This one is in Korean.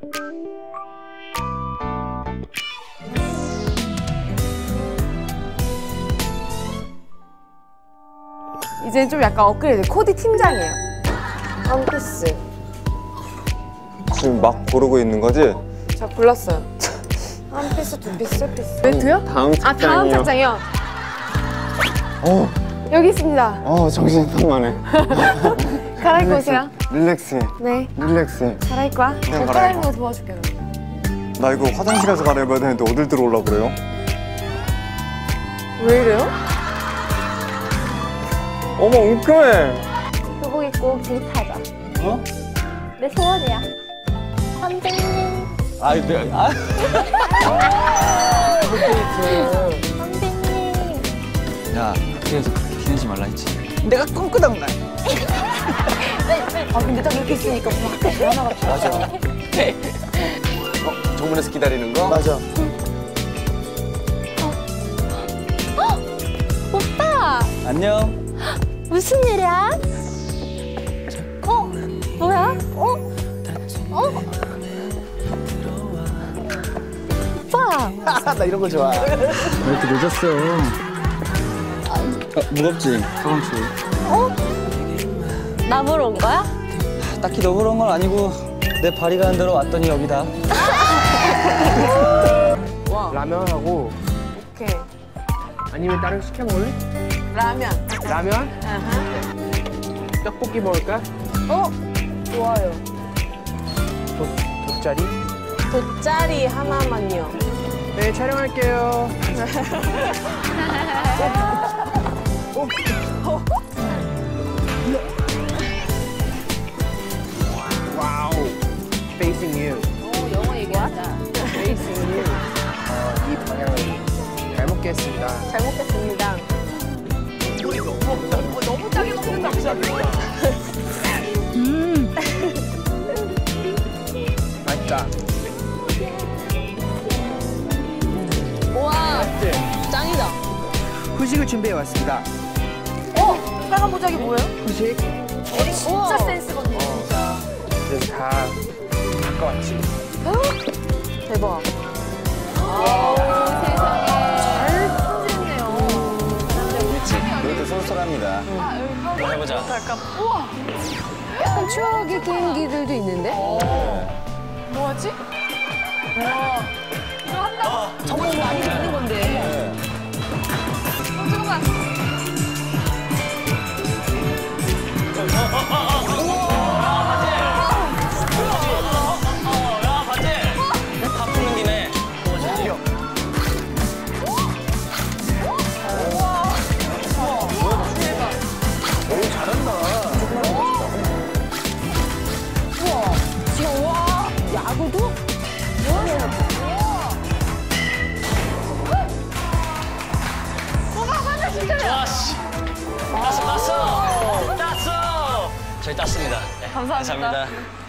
이제는 좀 약간 업그레이드. 코디 팀장이에요. 한 피스. 지금 막 고르고 있는 거지? 저 골랐어요. 한 피스, 두 피스, 세 피스. 웨이트요? 다음 아, 다음 착장이요? 여기 있습니다. 정신 산만해. 갈아입고 오세요. 릴렉스해. 네. 릴렉스해. 갈아입고 와. 저 갈아입는 거 도와줄게. 나 이거 화장실 가서 갈아입어야 되는데 어딜 들어오려고 그래요? 왜 이래요? 어머, 웅큼해. 교복 입고 데이트하자. 어? 내 소원이야. 선배님. 선배님. 야, 학교에서 그렇게 티내지 말라 했지. 내가 꿈꾸던 날. 아, 근데 딱 이렇게 있으니까 뭐 학교 전화 같아. 맞아. 정문에서 기다리는 거? 맞아. 오빠! 안녕. 무슨 일이야? 뭐야? 오빠! 나 이런 거 좋아. 왜 이렇게 늦었어? 무겁지? 저번 주. 나 보러 온 거야? 딱히 너 그런 건 아니고 내 발이 가는 대로 왔더니 여기다. 라면하고 오케이. 아니면 다른 거 시켜 먹을래? 라면. 라면? 떡볶이 먹을까? 좋아요. 돗자리? 돗자리 하나만요. 네, 촬영할게요. 와우. Facing you. 영어 얘기하자. Facing you. 이 방향으로. 잘 먹겠습니다. 잘 먹겠습니다. 너무 짜게 먹는다. 맛있다. 우와, 네. 짱이다. 후식을 준비해 왔습니다. 빨간 모자기 뭐예요? 후식? 진짜 센스거든요, 진짜. 그래서 다 바꿔왔지. 대박. 잘 손질했네요. 이것도 쏠쏠합니다. 한번 해보자. 약간 추억의 개인기들도 있는데? 뭐하지? 이거 한다고? 저번에 많이 듣는 건데. 잠깐만. 다 푸는 김에. 야구도? 좋았어. 땄어. 저희 땄습니다. 네, 감사합니다.